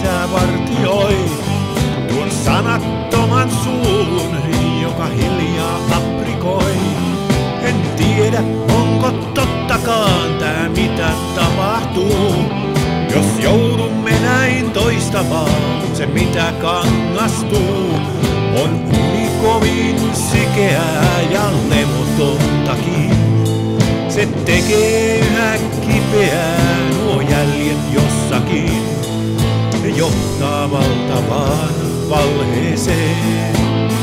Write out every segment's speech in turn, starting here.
isä vartioi tuon sanattoman suun, joka hiljaa aprikoi. En tiedä, onko tottakaan tää mitä tapahtuu, jos joudumme näin toistamaan se mitä kangastuu. On uni kovin sikeää ja levotontakin. Se tekee yhä kipeää nuo jäljet jossakin. Ne johtaa valtavaan valheeseen.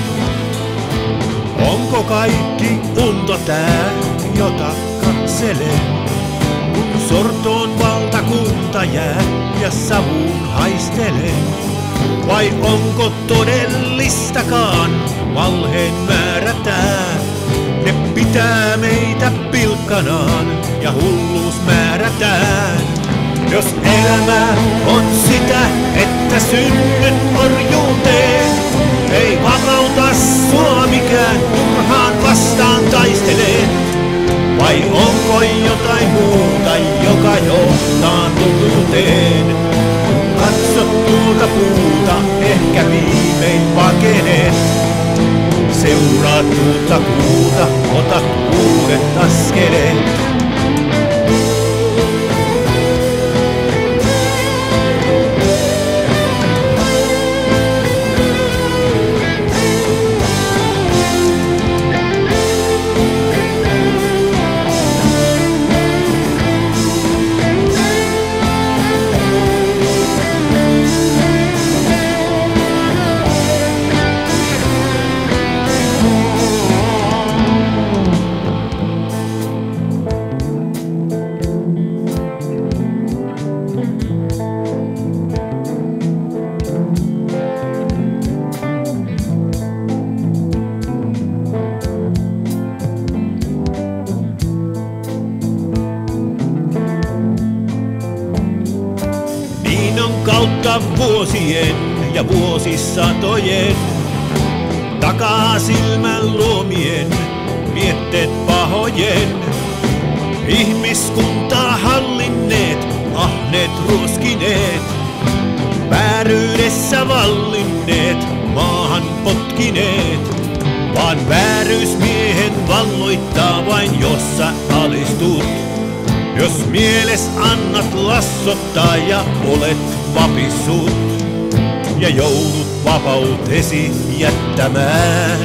Onko kaikki unto tää, jota katselen? Kun sortoon valtakunta jää ja savuun haistelen. Vai onko todellistakaan valheen määrä tää? Ne pitää meitä pilkkanaan ja hulluus määrätään. Jos elämä on sitä, että synnyt orjuuteen, ei vapauta sua mikään turhaan vastaan taistelee. Vai onko jotain muuta, joka johtaa totuuteen? Katso tuota puuta, ehkä viimein pakenet. Seuraa tuota kuuta, ota uudet askeleet. Kautta vuosien ja vuosisatojen, takaa silmän luomien, mietteet pahojen. Ihmiskuntaa hallinneet, ahneet ruoskineet, vääryydessä vallinneet, maahan potkineet. Vaan vääryysmiehen valloittaa vain jos sä alistut. Jos mieles annat lassottaa ja olet vapissut ja joudut vapautesi jättämään.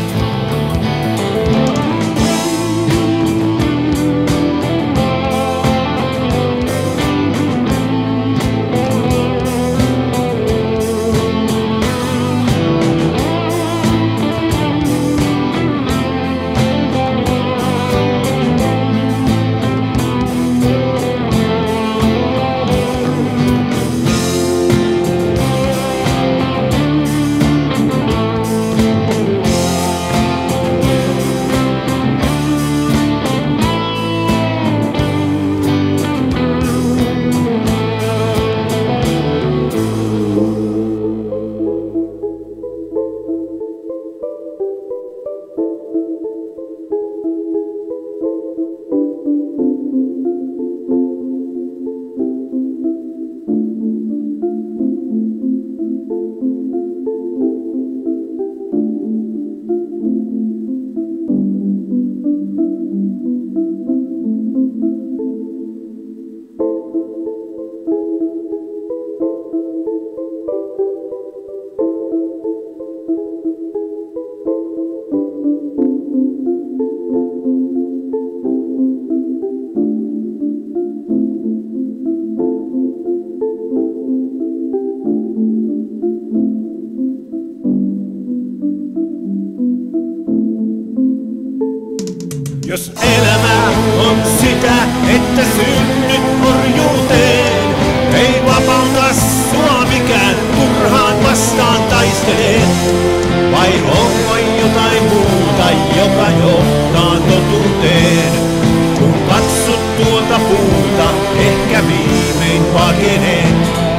Jos elämä on sitä, että synnyt orjuuteen, ei vapauta sua mikään turhaan vastaan taistelee. Vai onko jotain muuta, joka johtaa totuuteen? Kun katsot tuota puuta, ehkä viimein pakeneet.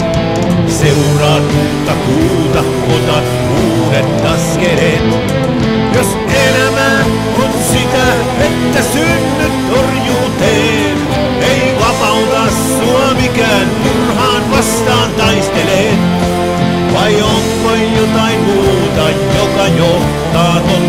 Seuraa tuota kuuta, otat uudet askeleet. Jos elämä on sitä, että synnyt orjuuteen, ei vapauta sua mikään turhaan vastaan taistelee. tai jotain muuta, joka johtaa